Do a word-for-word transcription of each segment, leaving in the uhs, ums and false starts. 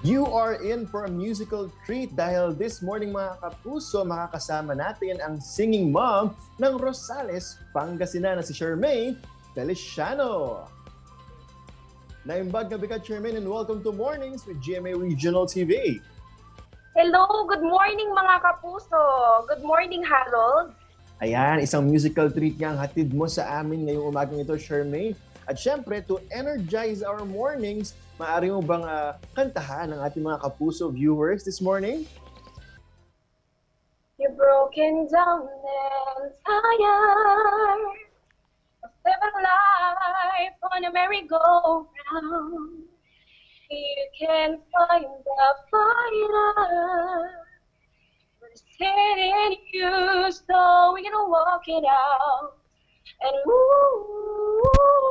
You are in for a musical treat dahil this morning mga kapuso, makakasama natin ang singing mom ng Rosales, Pangasinan na si Charmaine Feleciano. Naimbag na bigat, Charmaine, and welcome to Mornings with G M A Regional T V. Hello, good morning mga kapuso. Good morning, Harold. Ayan, isang musical treat nga ang hatid mo sa amin ngayong umagang ito, Charmaine. At syempre, to energize our mornings, maaari mo bang uh, kantahan ng ating mga kapuso viewers this morning? You're broken down and tired of living life on a merry-go-round. You can find the fighter, but it's in you, so we're gonna walk it out and move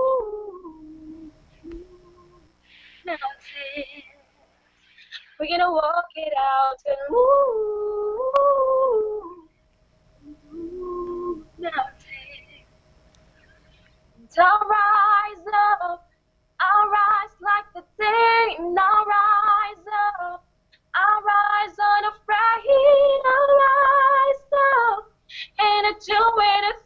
mountains. We're gonna walk it out and move, move mountains. And I'll rise up, I'll rise like the day, and I'll rise up, I'll rise unafraid, I'll rise up, and I'll do it a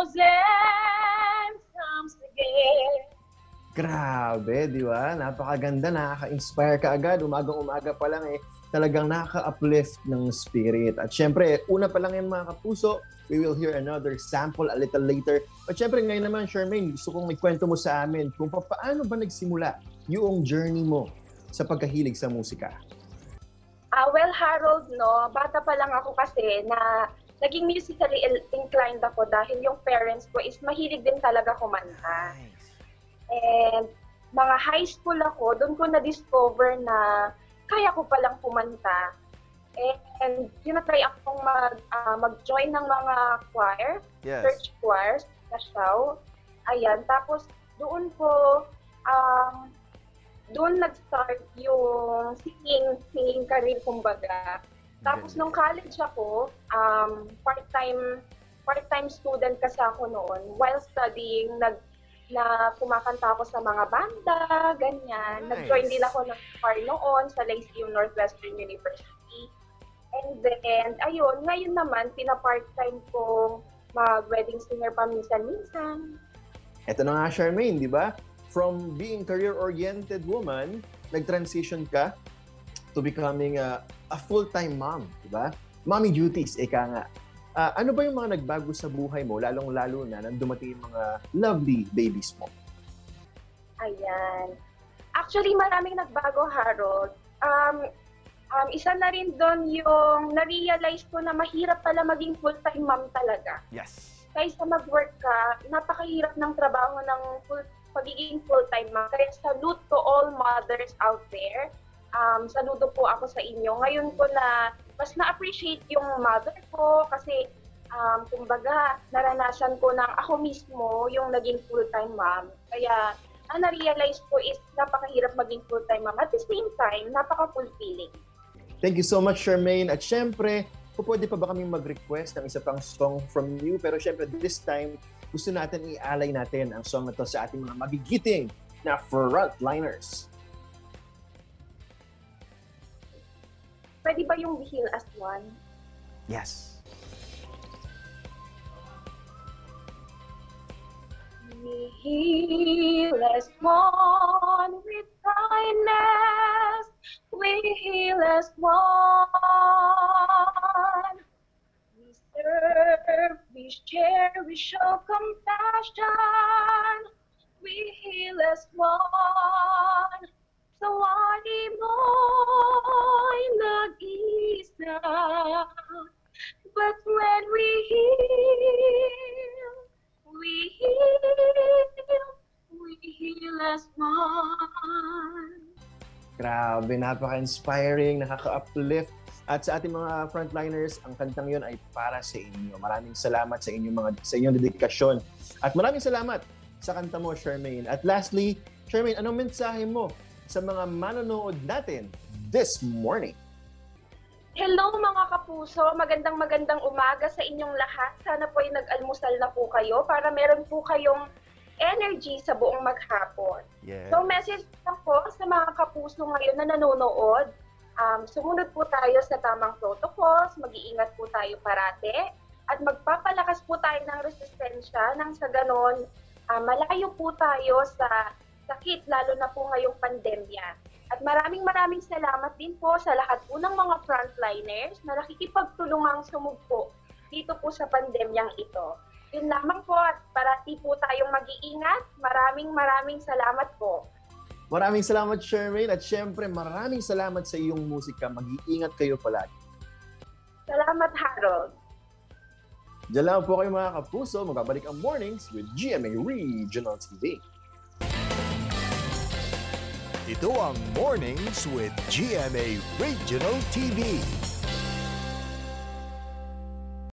thousand times again. Grabe, di ba? Napakaganda, nakaka-inspire ka agad. Umagang-umaga pa lang eh, talagang nakaka-uplift ng spirit. At syempre, una pa lang yan mga kapuso, we will hear another sample a little later. At syempre, ngayon naman, Charmaine, gusto kong may kwento mo sa amin kung paano ba nagsimula yung journey mo sa pagkahilig sa musika. Uh, well, Harold, no, bata pa lang ako kasi na naging musically inclined ako dahil yung parents ko is mahilig din talaga kumanta. And mga high school ako, doon ko na-discover na kaya ko palang kumanta. And, and tinatry akong mag, uh, mag-join ng mga choir, yes. church choirs, na show. Ayan, tapos doon ko, um, doon nag-start yung singing, singing career, kumbaga. Tapos nung college ako, um, part-time, part-time student kasi ako noon. While studying, nag na kumakanta ako sa mga banda, ganyan. Nice. Nag-join din ako ng choir noon sa Lyceum Northwestern University. And then, ayun, ngayon naman, pina-part-time kong mag-wedding singer paminsan-minsan. Ito na nga, Charmaine, di ba? From being career-oriented woman, nag-transition ka to becoming a, a full-time mom, di ba? Mommy duties, eka nga. Uh, ano ba yung mga nagbago sa buhay mo, lalong-lalo na nang dumating yung mga lovely babies mo? Ayan. Actually, maraming nagbago, Harold. Um, um, isa na rin doon yung na-realize ko na mahirap pala maging full-time mom talaga. Yes. Kaysa mag-work ka, napakahirap ng trabaho ng full, pagiging full-time mom. Kaya salute to all mothers out there. Um, saludo po ako sa inyo. Ngayon ko na mas na-appreciate yung mother ko kasi um, kumbaga naranasan ko na ako mismo yung naging full-time mom. Kaya ang na-realize ko is napakahirap maging full-time mom. At the same time, napaka-fulfilling. Thank you so much, Charmaine. At syempre, pwede pa ba kaming mag-request ng isa pang song from you? Pero syempre, this time, gusto natin i-alay natin ang song na to sa ating mga magigiting na frontliners. Pwede ba yung We Heal as One? Yes. We heal as one with kindness. We heal as one. We serve, we share, we show compassion. We heal as one. Sa wali mo'y nag-isa. But when we heal, we heal, we heal as one. Grabe, napaka-inspiring, nakaka-uplift. At sa ating mga frontliners, ang kantang yon ay para sa inyo. Maraming salamat sa inyong mga sa inyong dedikasyon. At maraming salamat sa kanta mo, Charmaine. At lastly, Charmaine, anong mensahe mo sa mga manonood natin this morning? Hello mga kapuso, magandang magandang umaga sa inyong lahat. Sana po ay nag-almusal na po kayo para meron po kayong energy sa buong maghapon. Yes. So message lang po sa mga kapuso ngayon na nanonood, um, sumunod po tayo sa tamang protocols, mag-iingat po tayo parate, at magpapalakas po tayo ng resistensya nang sa ganon, uh, malayo po tayo sa sakit, lalo na po ngayong pandemya. At maraming maraming salamat din po sa lahat po ng mga frontliners na nakikipagtulungang sumugpo dito po sa pandemyang ito. Yun lamang po at parati po tayong mag-iingat. Maraming maraming salamat po. Maraming salamat, Charmaine. At syempre, maraming salamat sa iyong musika. Mag-iingat kayo palagi. Salamat, Harold. Diyan lang po kayo mga kapuso. Magbabalik ang Mornings with G M A Regional T V. Ito ang Mornings with G M A Regional T V.